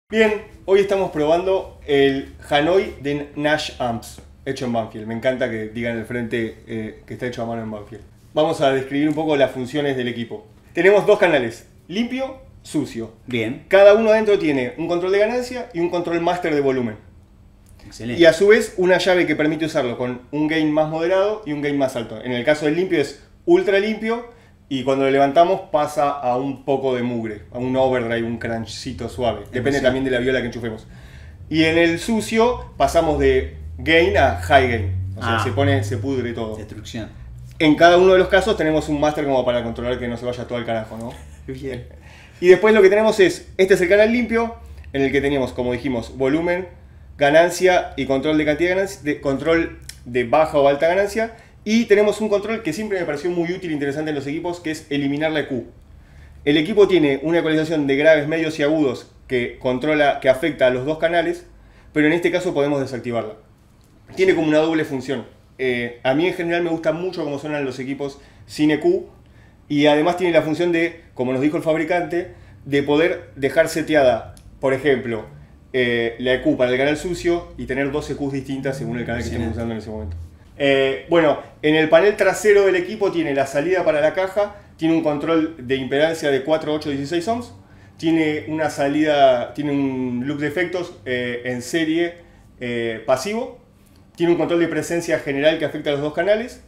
Bien, hoy estamos probando el Hanoi de Nash Amps, hecho en Banfield. Me encanta que digan en el frente que está hecho a mano en Banfield. Vamos a describir un poco las funciones del equipo. Tenemos dos canales, limpio, sucio. Bien. Cada uno adentro tiene un control de ganancia y un control master de volumen. Excelente. Y a su vez una llave que permite usarlo con un gain más moderado y un gain más alto. En el caso del limpio es ultra limpio y cuando lo levantamos pasa a un poco de mugre, a un overdrive, un crunchcito suave. Depende también de la viola que enchufemos. Y en el sucio pasamos de gain a high gain. O sea, se pudre todo. Destrucción. En cada uno de los casos tenemos un master como para controlar que no se vaya todo al carajo, ¿no? Bien. Y después lo que tenemos es, este es el canal limpio, en el que teníamos, como dijimos, volumen, ganancia y control de cantidad de ganancia, control de baja o alta ganancia. Y tenemos un control que siempre me pareció muy útil e interesante en los equipos, que es eliminar la EQ. El equipo tiene una ecualización de graves, medios y agudos que controla, que afecta a los dos canales, pero en este caso podemos desactivarla. Tiene como una doble función. A mí en general me gusta mucho cómo suenan los equipos sin EQ, y además tiene la función de, como nos dijo el fabricante, de poder dejar seteada, por ejemplo, la EQ para el canal sucio y tener dos EQs distintas según el canal que estemos usando en ese momento. Bueno, en el panel trasero del equipo tiene la salida para la caja, tiene un control de impedancia de 4, 8, 16 ohms, tiene una salida, tiene un loop de efectos en serie pasivo, tiene un control de presencia general que afecta a los dos canales,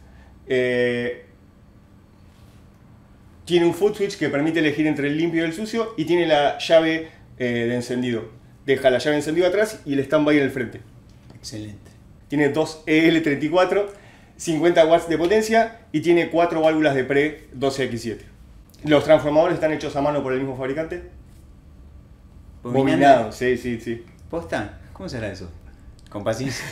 tiene un foot switch que permite elegir entre el limpio y el sucio y tiene la llave de encendido. Deja la llave encendida atrás y el standby en el frente. Excelente. Tiene dos EL34, 50 watts de potencia y tiene 4 válvulas de pre 12X7. Los transformadores están hechos a mano por el mismo fabricante. Bobinados, sí. ¿Posta? ¿Cómo será eso? Con paciencia.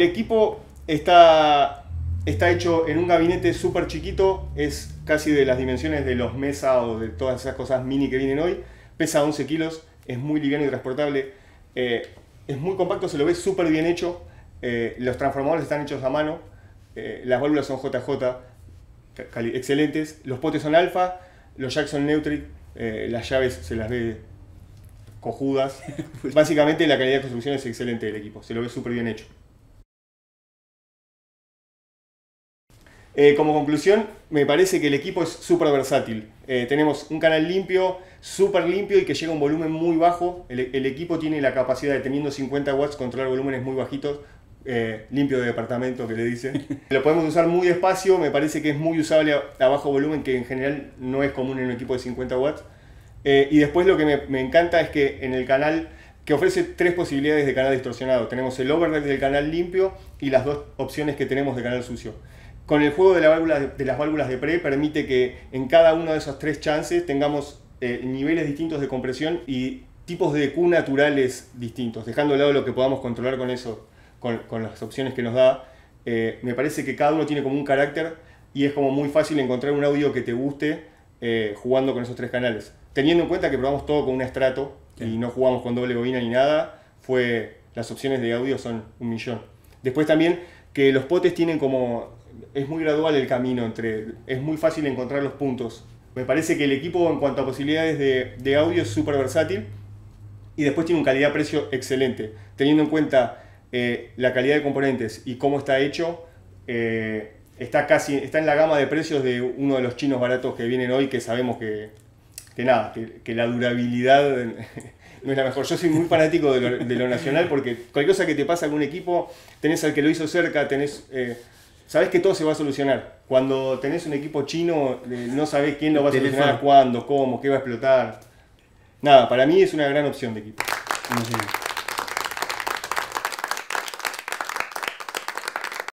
equipo está hecho en un gabinete súper chiquito, es casi de las dimensiones de los Mesa o de todas esas cosas mini que vienen hoy. Pesa 11 kilos, es muy liviano y transportable, es muy compacto, se lo ve súper bien hecho. Los transformadores están hechos a mano, las válvulas son JJ, excelentes, los potes son alfa, los jacks son Neutrik, las llaves se las ve cojudas. Básicamente la calidad de construcción es excelente del equipo, se lo ve súper bien hecho. Como conclusión, me parece que el equipo es súper versátil. Tenemos un canal limpio, súper limpio y que llega a un volumen muy bajo. El equipo tiene la capacidad de, teniendo 50 watts, controlar volúmenes muy bajitos. Limpio de departamento, que le dicen. Lo podemos usar muy despacio, me parece que es muy usable a bajo volumen, que en general no es común en un equipo de 50 watts. Y después lo que me encanta es que en el canal, que ofrece 3 posibilidades de canal distorsionado. Tenemos el override del canal limpio y las 2 opciones que tenemos de canal sucio. Con el juego de las válvulas de pre permite que en cada uno de esos 3 chances tengamos niveles distintos de compresión y tipos de EQ naturales distintos, dejando de lado lo que podamos controlar con eso, con las opciones que nos da. Me parece que cada uno tiene como un carácter y es como muy fácil encontrar un audio que te guste jugando con esos 3 canales. Teniendo en cuenta que probamos todo con un estrato y no jugamos con doble bobina ni nada, las opciones de audio son un millón. Después también que los potes tienen como... Es muy gradual el camino, es muy fácil encontrar los puntos. Me parece que el equipo en cuanto a posibilidades de audio es súper versátil y después tiene un calidad-precio excelente. Teniendo en cuenta la calidad de componentes y cómo está hecho, está en la gama de precios de uno de los chinos baratos que vienen hoy, que sabemos que la durabilidad no es la mejor. Yo soy muy fanático de lo nacional porque cualquier cosa que te pasa con un equipo, tenés al que lo hizo cerca, sabés que todo se va a solucionar. Cuando tenés un equipo chino, no sabés quién lo va a solucionar, cuándo, cómo, qué va a explotar. Nada, para mí es una gran opción de equipo. No sé.